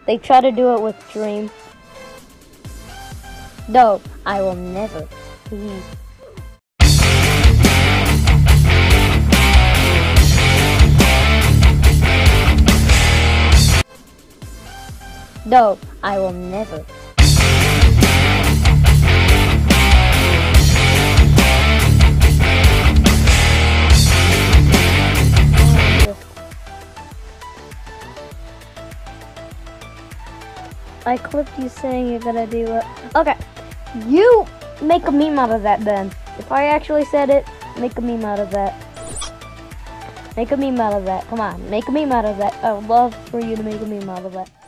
They try to do it with Dream. No, I will never leave. No, I will never. I clipped you saying you're gonna do it. Okay, you make a meme out of that then. If I actually said it, make a meme out of that. Make a meme out of that. Come on, make a meme out of that. I would love for you to make a meme out of that.